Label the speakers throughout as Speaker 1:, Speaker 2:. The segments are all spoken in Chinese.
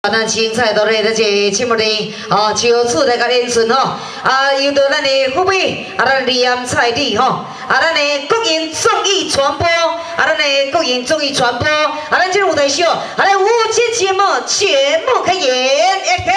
Speaker 1: 咱精彩到咧，这节目里就出来个演出吼，由到咱的副委咱李安彩礼吼，咱的国营综艺传播，咱的国营综艺传播，咱这舞台秀，咱的舞节节目全部开演，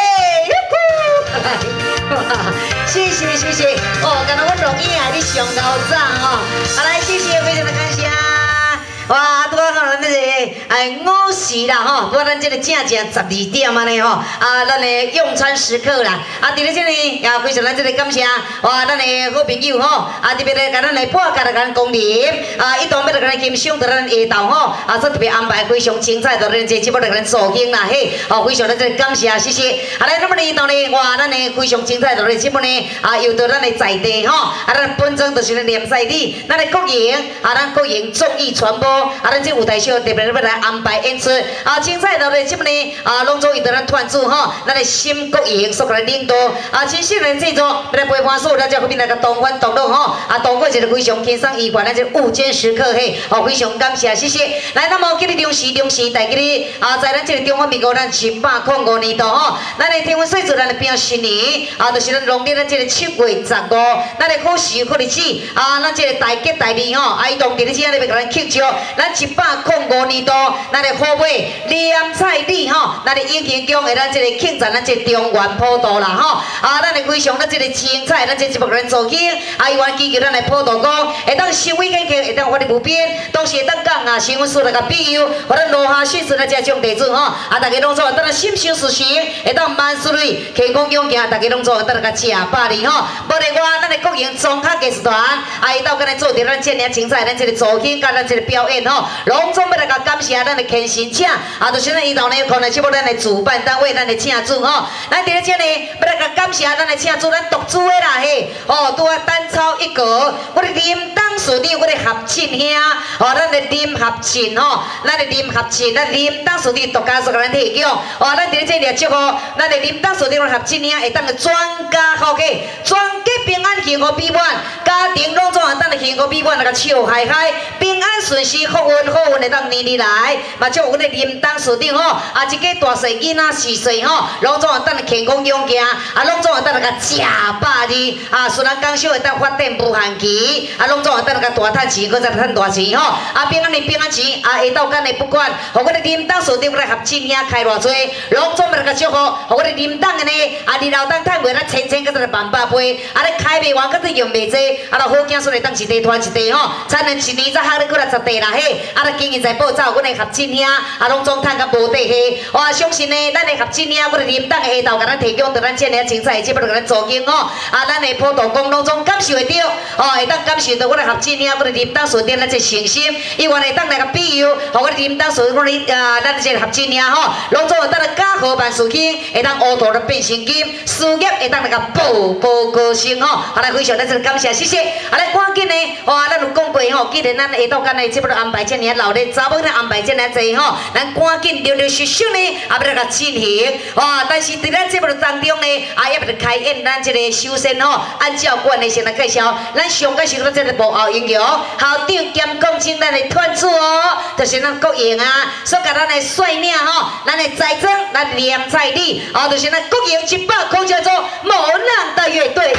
Speaker 1: 谢谢谢谢，刚才我录音啊，你上高赞哦，来谢谢，非常的感谢。 哇，拄啊，咱这个午时啦吼，拄啊，咱这个正12点安尼吼，咱的用餐时刻啦，伫咧这里也非常咱这个感谢，哇，咱的好朋友吼，特别咧甲咱来半甲来甲咱光临，一同要来甲咱欣赏到咱下昼吼，所特别安排非常精彩，到咱这节目来甲咱助兴啦嘿，非常咱这个感谢，谢谢。来，那么呢，当然哇，咱的非常精彩到咱节目呢，又到咱的在地吼，咱本庄就是咱连赛里，咱的国营，咱国营综艺传播。 咱这舞台秀特别要来安排演出，精彩到咧，这么呢，拢做由到咱团主吼，咱的新国营所来领导，真心人制作，来陪伴所有咱这后面那个同欢同乐吼，度过一个非常轻松愉快咱这午间时刻嘿，非常感谢，谢谢。来，那么今日中时，大今日在咱这个中华民国咱705年度吼，咱的天文岁数咱的变新年，就是咱农历咱这个7月15，咱的好时好日子，咱这个大吉大利吼，伊当地咧只咧要甲咱庆祝。 咱705年度，咱的好尾连彩礼吼，咱的已经将的咱这个庆祝咱这中原普渡啦吼，咱的非常咱这个精彩，咱这节目咱做起，伊愿祈求咱的普渡歌，会当收尾见客，会当发力无边，同时会当讲新闻所那个庇佑，互咱落下迅速咱这种地主吼，大家拢做咱心想事成，会当万事如意，开工永行，大家拢做咱个吃百里吼，无例外，咱的国营综合艺术团，伊到跟咱做着咱这样精彩，咱这个造型甲咱这个表演吼。 隆重要来甲感谢咱的虔诚者，就是咱伊头呢，可能是要咱的主办单位，咱的请主吼。咱伫咧这呢，要来甲感谢咱的请主，咱独主的啦嘿，拄啊单操一格，我的林董事长，我的合庆兄，咱的林合庆吼，咱的林合庆，咱林董事长独家所甲咱提供，咱伫咧这里祝福，咱的林董事长合庆兄会当个全家好客，全家平安幸福美满，家庭拢总会当个幸福美满，那个笑嗨嗨，平安顺遂，福运。 好运会当年年来，嘛祝阮的林董事长吼，一家大细囡仔4岁吼，拢总会当健康永行，拢总会当个食百日，虽然讲少会当发展无限期，拢总会当个大赚钱，搁再赚大钱吼，平安的平安钱，下昼间的不管，互阮的林董事长来合亲兄开偌济，拢总要来祝福，互阮的林董的呢，日后当趁月咱千搁再万百倍，咧开袂完，搁再用袂济，就好囝孙来当一地传一地吼，才能一年再下咧搁来10地啦嘿。 经营在报走，阮的合亲兄，拢总趁甲无底下。相信呢，咱的合亲兄，阮的林董下昼，甲咱提供到咱这样精彩的节目，甲咱助兴吼。咱的普渡公拢总感受会到，会当感受到阮的合亲兄，阮的林董事长咱这诚心，伊愿会当来甲庇佑，互阮的林董事长，咱这合亲兄吼，拢总会当来家和万事兴，会当乌土来变成金，事业会当来甲步步高升吼。来非常咱这感谢，谢谢。来赶紧呢，咱有讲过吼，既然咱下昼间的节目安排这样老咧。 查某咧安排真来济吼，咱赶紧溜溜续续呢，要来甲进行。但是伫咱节目当中呢，要来开演咱这个首先吼，按照惯例先来介绍，咱上介绍咱这个幕后英雄，校长兼讲经咱的团主就是咱国营所甲咱的帅领吼，咱的财政，咱梁彩礼，就是咱国营100空叫做某浪的乐队。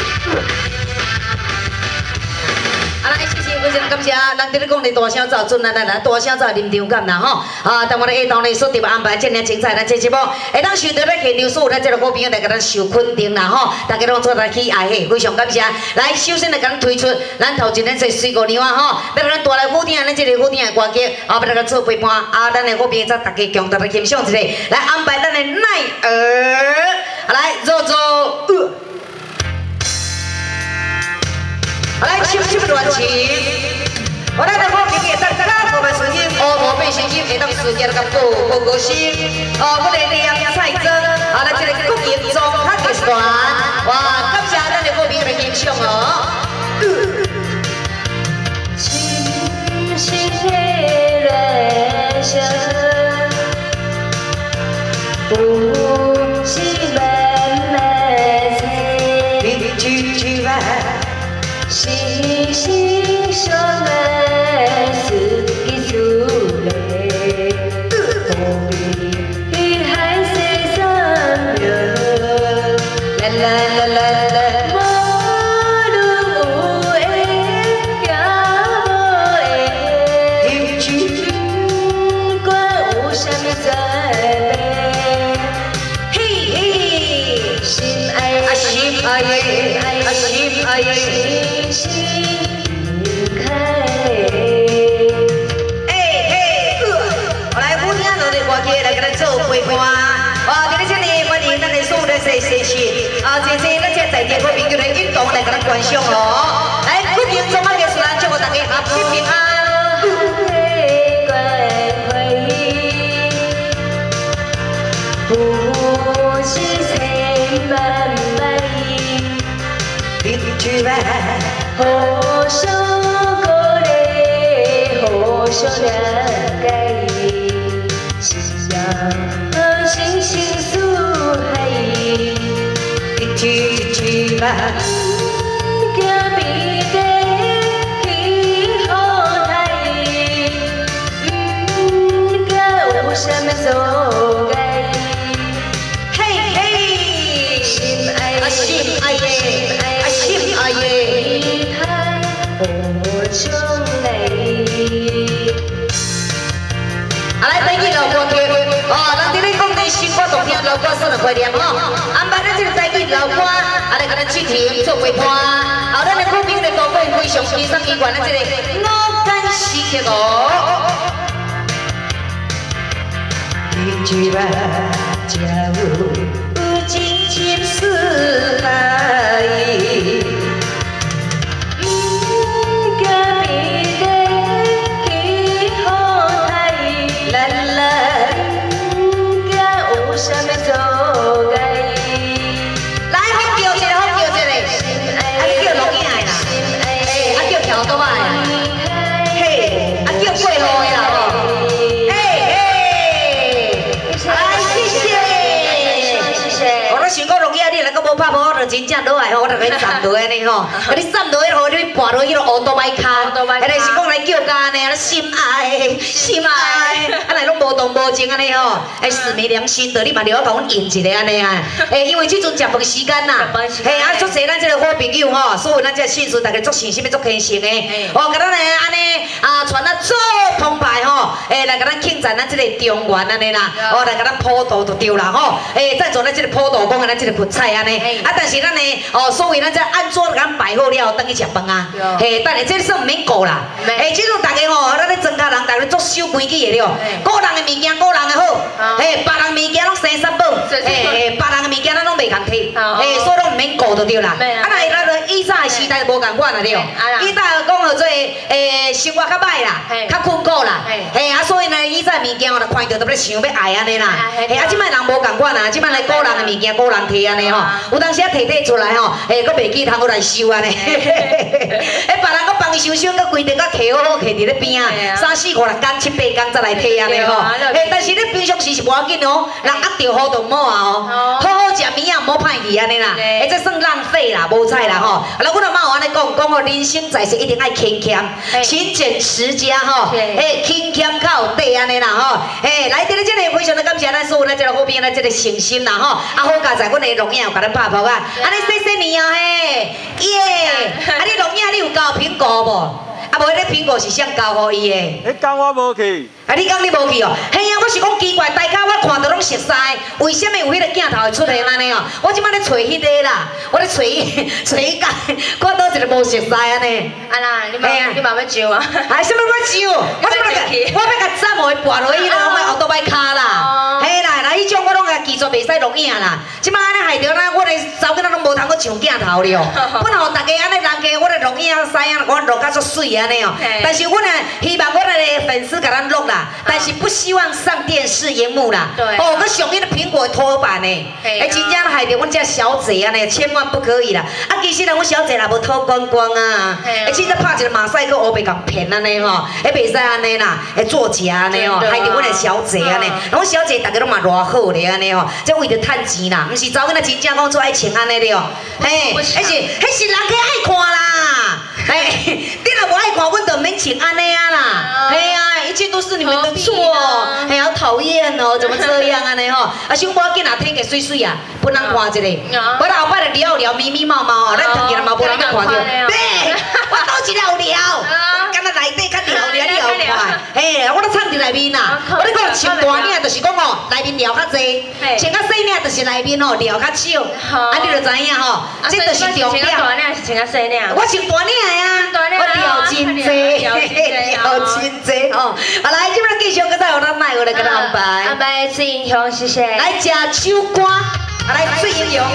Speaker 1: 来，谢谢，非常感谢，人伫咧讲咧大声走，准来，大声走临场感啦吼。但我咧下昼咧所特别安排这样精彩咱这节目，会当受到咱现场所有咱这个好朋友来甲咱受肯定啦吼，大家拢做来喜爱嘿，非常感谢。来，首先来甲咱推出咱头前咱这水果娘吼，要甲咱带来好听咱这个好听的歌曲，要来甲做陪伴，咱的好朋友则大家共同来欣赏一下，来安排咱的奈儿，来做做。 来，收收乱情，我咱的好朋友当家和万事兴，乌土变成金，会当事业甲步步高升。我哋梁彩珍，咱这个国营综合艺术团，哇，感谢咱的好朋友来欣赏哦。清新的人生，不是慢慢走，一句句话。 细细说来是一出泪，红笔还是谢谢咱这在地各朋友的运动来给咱观赏哦。来，鼓评中华艺术咱祝福大家合体平安。不是千万百亿，一万好相鼓励，好相谅解，是让心心似海。一万，行比地去好台，敢有什么阻碍？嘿嘿，心爱的，心爱的，心爱的，我将来。来，等于老歌曲哦，咱伫咧讲咧新歌动听老歌算了概念吼，安排咱这个台语老歌。来给咱去听做陪伴，后咱的歌名的高贵非常欣赏伊原咱这个我敢时刻哦。一万假有真情似海，不敢比地去好台，咱敢有什么阻碍？多嘛？嘿，叫过路的啦吼，嘿嘿，来谢谢。我想讲容易啊，你若个无拍无，我就真正落来吼，我就给你站落安尼吼，你站落去吼，你跋落去落乌多摆卡，迄个是讲来叫家安尼，啊心爱心爱，啊来拢无动无静安尼吼，死没良心的，你嘛着要甲阮应一个安尼啊，因为即阵食饭时间呐，嘿啊，足侪咱这个好朋友吼，所以咱这信徒大家足信心，要足虔诚的，哦，甲咱来安尼啊传啊足澎湃吼，来甲咱庆赞咱这个中原安尼啦，哦来甲咱普渡就对啦吼，再做咱这个普渡讲咱这个佛菜安尼，啊但是咱呢，哦所以咱这按桌甲咱摆好了，等去食饭啊，嘿，但是这算唔免顾啦，这种大家吼，咱咧庄稼人大家足守规矩的了，个人的物件个人的好，别人物件拢生三宝，别人的物件咱拢袂共摕，所以拢唔免顾就对啦，啊那咱就以早的时代无共款啦了，以早讲叫做生活较歹啦，较困苦啦，啊所以呢以早物件吼，看到特别想要爱安尼啦，啊即摆人无共款啦，即摆来个人的物件个人摕安尼吼，有当时啊摕出来吼，佫袂记通过来收安尼，别人佫帮伊收收，佫规定佫摕好好摕伫咧边啊，3、4、5、6天、7、8天再来摕安尼吼，但是咧平常时是无要紧哦，人压着好就唔好啊哦，好好食面啊，唔好歹去安尼啦，这算浪费啦，无采啦吼，啊，我就嘛有安尼讲，讲哦，人生在世一定爱勤俭，勤俭持家吼，勤俭较有底安尼啦吼，来伫咧这里非常的感谢咱所有咱这个好朋友咱这个诚心啦吼，啊好佳在阮的龙影有甲咱拍拍啊，安尼谢谢你啊嘿，耶，啊你龙影你有交苹果无？啊无，迄个苹果是谁交互伊的？
Speaker 2: 迄天我无去。
Speaker 1: 啊，你讲你无去哦？嘿啊，我是讲奇怪，大家我看到拢熟悉，为什么有迄个镜头会出现安尼哦？我即摆咧找迄个啦，我咧找伊看到一个无熟悉安尼。
Speaker 3: 啊啦，你嘛要招啊？
Speaker 1: 啊，什么要招？我要甲站落去跋落去迄个乌多摆卡啦。嘿啦，那迄种我拢甲技术袂使录影啦。即摆安尼害着咱，我的查某囡仔拢无通去上镜头了。本来大家安尼人家我的录影师啊，我录甲足水安尼哦。但是我呢，希望我的粉丝甲咱录啦。但是不希望上电视荧幕啦。
Speaker 3: 对。
Speaker 1: 哦，佮上迄个苹果拖板呢，真正害着阮这小姐安尼，千万不可以啦。啊，其实呢，阮小姐也无偷光光啊。凊彩拍一个马赛克，黑白共骗安尼吼，袂使安尼啦，作假安尼哦，害着阮的小姐安尼。阮小姐大家拢嘛偌好咧安尼吼，这为着趁钱啦，毋是查某囡仔真正讲做爱穿安尼了。嘿，迄是人家爱看啦。 哎，你若无爱看，阮就免请安尼啊啦。哎呀，一切都是你们的错。哎呀，讨厌哦，怎么这样啊呢吼？啊，想无要紧啊，天气水水啊，本人看一下。我后摆就聊聊咪咪毛毛哦，咱同人嘛无人要看着。对，我倒一聊聊，敢若内底较聊聊，你后看。嘿，我都藏伫内面啦。我咧讲穿大领，就是讲哦，内面聊较济；穿较细领，就是内面哦聊较少。啊，你就知影吼，这就是重点。
Speaker 3: 大领是穿较细领。
Speaker 1: 我穿大领的啊，我聊真济，聊真济吼。啊，来，这边继续，搁再有咱奈有来给咱安排。
Speaker 3: 安排水英雄，谢谢。
Speaker 1: 来食手瓜，啊来水英雄。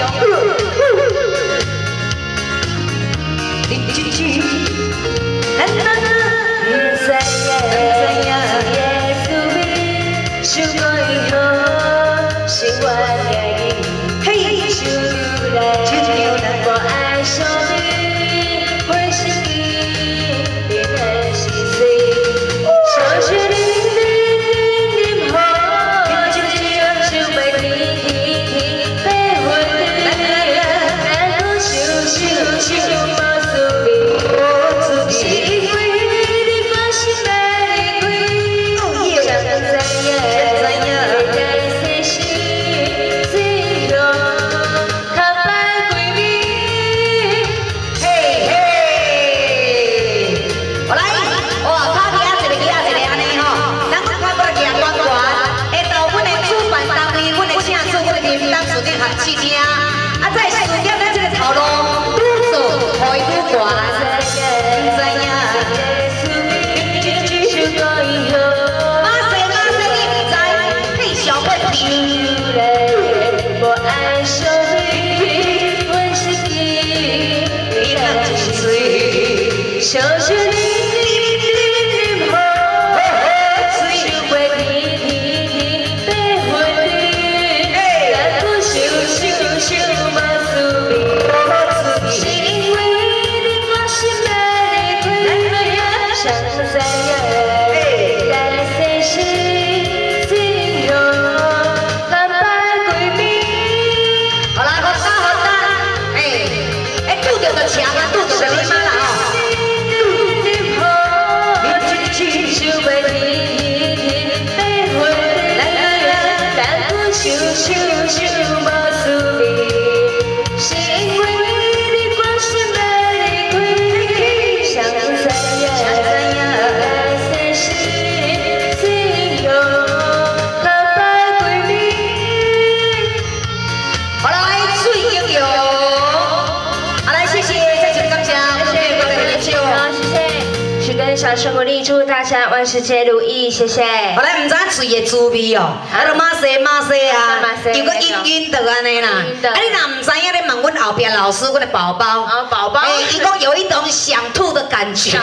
Speaker 3: 小生活力，祝大家万事皆如意，谢谢。
Speaker 1: 后来唔知影嘴的滋味哦，啊，就马西啊，又个晕的安尼啦。啊，你若唔知影，你问阮后壁老师，阮的宝宝。
Speaker 3: 啊，宝宝。
Speaker 1: 伊讲有一种想吐的感觉，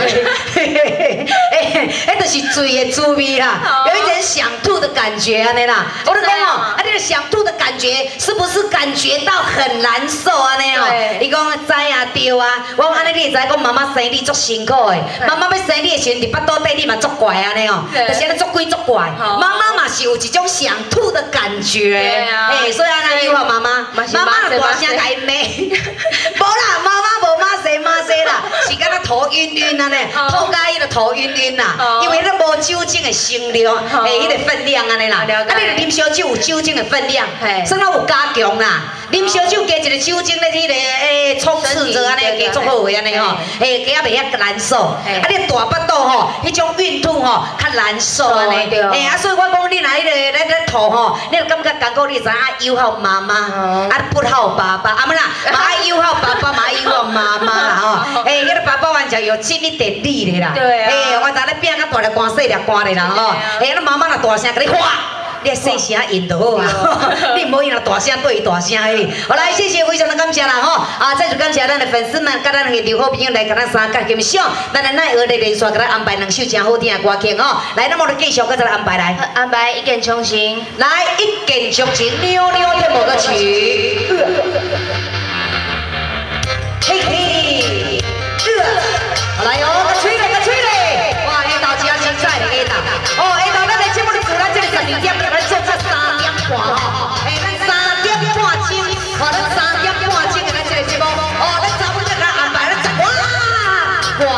Speaker 1: 迄就是嘴的滋味啦，有一点想吐的感觉安尼啦。我就讲哦，啊，你个想吐的感觉，是不是感觉到很难受安尼哦？伊讲知啊对啊，我讲安尼你会知讲妈妈生你足辛苦的，妈妈要生你的时阵伫巴肚底你嘛足怪安尼哦，就是安尼足鬼足怪。妈妈嘛是有一种想吐的感觉，所以安尼有啊妈妈，妈妈就大声甲伊骂，无啦，妈妈无骂谁啦，是敢若头晕晕安尼，吐甲伊就头晕晕啦，因为咱无酒精的成量，迄个分量安尼啦，啊你啉烧酒有酒精的分量，算咱有加强啦，啉烧酒加一个酒精咧，迄个冲刺着安尼加足好个安尼吼，加啊袂遐难受，啊你大巴肚吼，迄种孕吐吼较难受安尼，啊所以我讲你若迄个咧吐吼，你就感觉艰苦，你知影友好妈妈，啊不好爸爸，啊么啦，嘛爱友好爸爸，嘛爱友好妈妈啦吼，迄个爸爸完全有尽一点力的啦，我昨咧变甲大粒汗细粒汗的啦吼，那妈妈若大声甲你喊。你细声应就好啊，你唔好用大声对伊大声诶。好来，谢谢，非常的感谢啦吼！啊，再次感谢咱的粉丝们，甲咱现场好朋友来甲咱三角欣赏，咱的奈何的连续甲咱安排2首真好听的歌曲哦。来，那么就继续搁再来安排来，
Speaker 3: 安排一见钟情，
Speaker 1: 来一见钟情，溜溜天某歌曲。嘿嘿，好来哟，个吹嘞，个吹嘞！哇，下头真啊精彩嘞，下头。哦，下头咱的节目咧，做咱这个12点，来做到3点半吼。咱3点半钟，咱3点半钟的咱这个节目，咱差不多给咱安排了哇，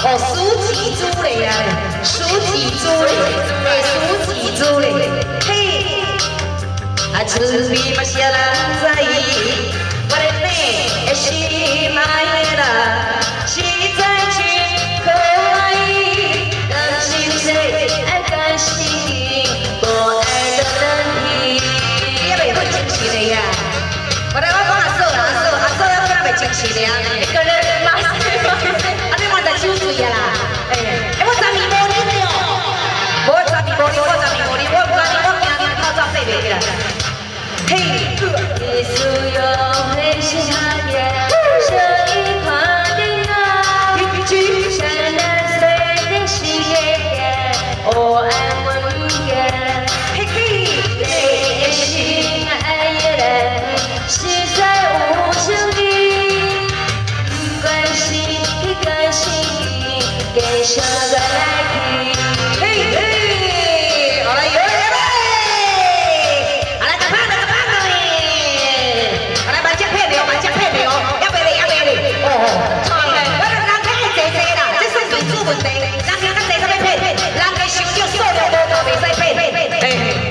Speaker 1: 哦，书记主嘞啊，书记主嘞，哎，书记主嘞，嘿，啊，厝边嘛啥人在意，我的妹是哪个啦？是在去可爱，甘心谁爱甘心，不爱的人皮，你也袂会真实的呀。我来我讲阿嫂啦，阿嫂要敢袂真实的啊？一个人马死马死，啊你嘛在酒醉啊啦？哎，我昨暝无啉了，我昨暝无啉，我昨暝无啉，我昨暝我惊你口罩戴袂起来。嘿，你所有的心海边，像一块冰啊，闪亮碎的喜悦，我爱温热。嘿嘿，你的心爱的人，实在无情的，不关心的关心，给什么来听？嘿嘿，好了，有人嘞，好了，个胖的，个胖的嘞，好了，把这配料，把这配料，要袂嘞，要袂嘞，哦，错嘞，我人家爱坐坐啦，这算水煮问题，人家较坐才要配，人家想叫数量无够，袂使配，嘿。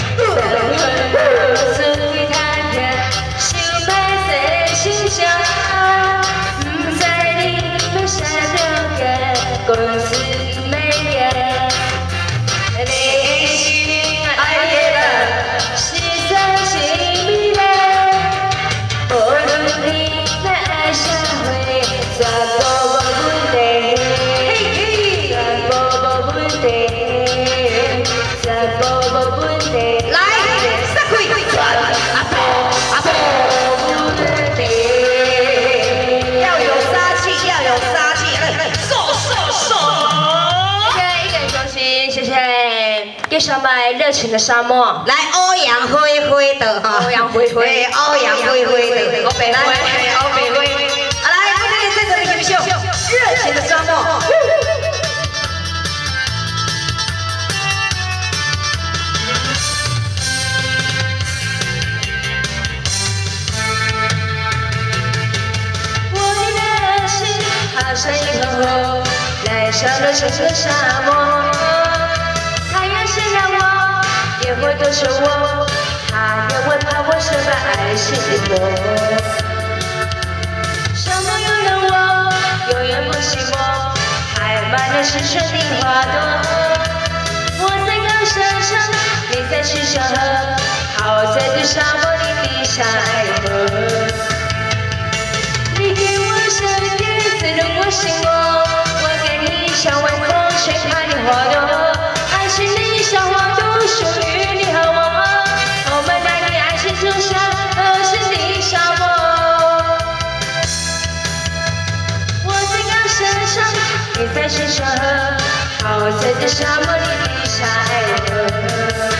Speaker 1: 公司美颜，你的心爱的人是在心里面，无论你的爱社会，怎无问题，怎无问题，怎无问题。来，撒开，阿婆问题，要有杀气，要有杀气，
Speaker 3: 谢谢，给小麦热情的沙漠，
Speaker 1: 来欧阳辉辉的哈，
Speaker 3: 欧阳辉辉，
Speaker 1: 欧阳辉辉的，
Speaker 3: 欧北辉，欧北辉，
Speaker 1: 来，今天在这里优秀，热情的沙漠。
Speaker 3: 我的心好像一头火，燃烧了整个沙漠。太阳是让我，也会都是我，他也会怕我什么爱是我。沙漠有了我，永远不寂寞，开满了深深的花朵。我在高山上，你在石上河，好在这沙漠里地上爱河。你给我生命，滋润我心窝，我给你像晚风吹开的花朵。爱是你像花朵，属于你和我。我们带你爱情走向合适的沙漠。我在高山上，你在石上河，好在这沙漠里地上爱河。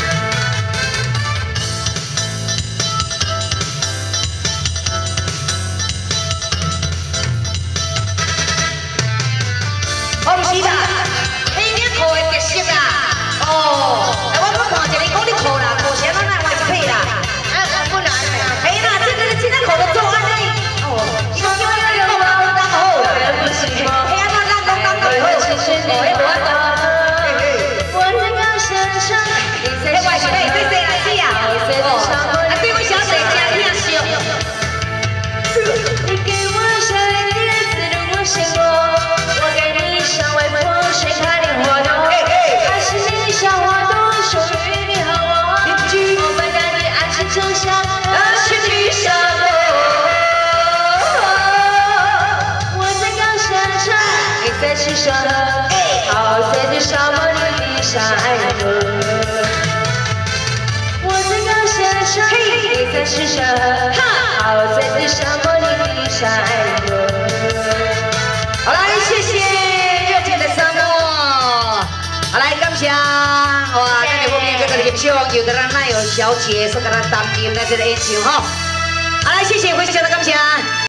Speaker 1: 我唔是啦，迄领裤的特色啦，哦，我看一个讲你裤啦，裤是安怎来换一配啦？不难啦，嘿啦，这裤都做安尼，哦，伊讲要你讲啊，刚好，嘿安怎咱讲刚好，哦，迄无法度。
Speaker 3: 我在高山上，你在石上河，
Speaker 1: 对来子啊，哦，啊对我小姐真疼惜。
Speaker 3: 你给我生命，滋润我心窝，我给你像晚风吹开的花朵。爱是你像花朵，属于你和我。我们带你爱情走向合适的沙漠。我在高山上，你在石上河，好在这沙漠里地上爱河。我在高山上，你在石上河，好在这沙漠里地上爱河。
Speaker 1: 好来，谢谢热情的沙漠。好来，感谢哇，咱的后面这个演秀，有的人那有小姐说给他当兵的这个演秀哈。好来，谢谢，非常的感谢。